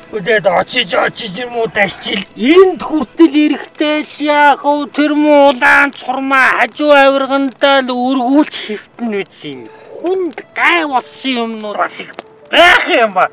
Өдөөд очиж юм уу дасчил. Энд хүртэл эрэхтэй ч яах вэ? Тэр муулаан цурмаа хажуу авиргандаа л өргүүлж хэвтэн үзье. Хүнд гай болсон юмнууд бас их байх юм ба.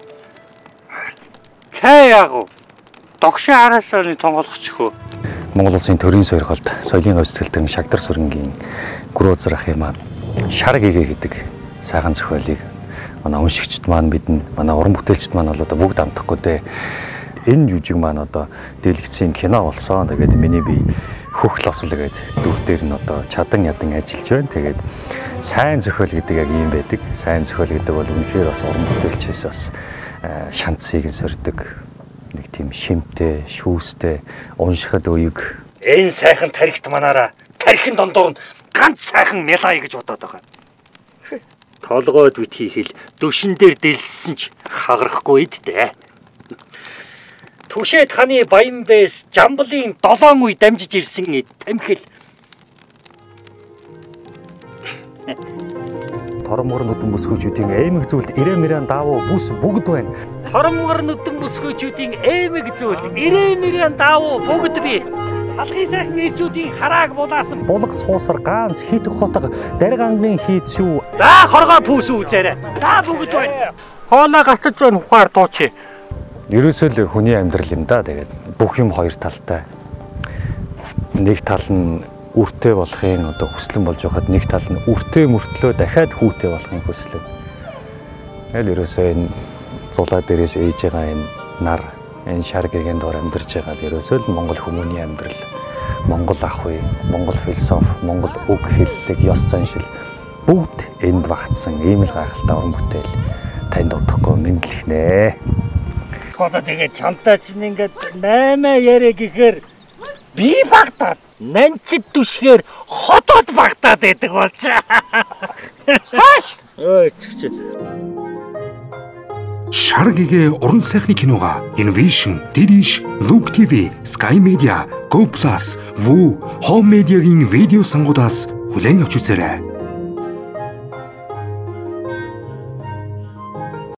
Цай яах вэ? Догшин араасаа тонголох ч хөө. Монгол Улсын төрийн сойрхолд соёлын өвсгөлтөн Шагдар сүрэнгийн Гүрөөзөр ах юм аа шарг игээ гэдэг сайхан зохиолыг манай уншигчд маань бидэн манай уран бүтээлчд маань бол одоо бүгд амтахгүй дээ. Энэ жүжиг маань одоо дэлгэцийн кино болсон. Тэгээд миний би хөх лосол гэдэг дүр дээр нь одоо чадан ядан ажиллаж байна. Тэгээд сайн зохиол гэдэг яг юм байдаг. Сайн зохиол гэдэг бол үнэхээр бас уран бүтээлчээс бас шанцыг сордог. Нэг тийм шимтэй, шүүстэй, уншихад үеиг. Энэ сайхан тархит манаараа тархин дондор нь ганц сайхан мялаа гэж бодоод байгаа. Толгойд битгий хэл дөвшин дээр дэлссэн ч хагарахгүй идтэй. Түшээд ханы баян бэс Жамблын 7 үе дамжиж ирсэн тамхил. Торомгор нүдэн бүсгүүчүүдийн аймаг зүйлд ирэмэрэн даавуу бүс бүгд байна. Торомгор нүдэн бүсгүүчүүдийн аймаг зүйлд ирэмэрэн даавуу бүгд бий. Халахын сайхан ирчүүдийн харааг булаасан булаг суусар ганц хит хотог даргангийн хийц шүү. За хоргоо пүүсүү үзээрэй. За бүгд байна. Хоолоо гатаж байна ухаар дууч. Ерөөсөө л хүний амьдрал юм да. Тэгээд бүх юм хоёр талтай. Нэг тал нь үртэй болохын одоо хүслэн болж байхад нэг тал нь үртэй мөртлөө дахиад хүүтэй болохын хүслэн. Аль ерөөсөө энэ зулаа дээрээс ээж байгаа энэ нар энэ шаргагийн дор амьдарч байгаа л ерөөсөө л Монгол хүмүүний амьдрал. Монгол ах уй, Монгол философи, Монгол үг хэллэг, ёс заншил бүгд энд багтсан ийм л гайхалтай уран бүтээл танд удахгүй мэдлэгнэ. Хоолой тэгээд чамтай чинь ингээд 8 яриа гэхээр би багтаад нанчид түшгээр хотод багтаад байдаг болж. Хаш! Ой чи. Шаргагийн уран сайхны кинога Innovation, Dish, Look TV, Sky Media, Go Plus, Vu, Home Media-гийн видео сангуудаас хүлээн авч үзээрэй.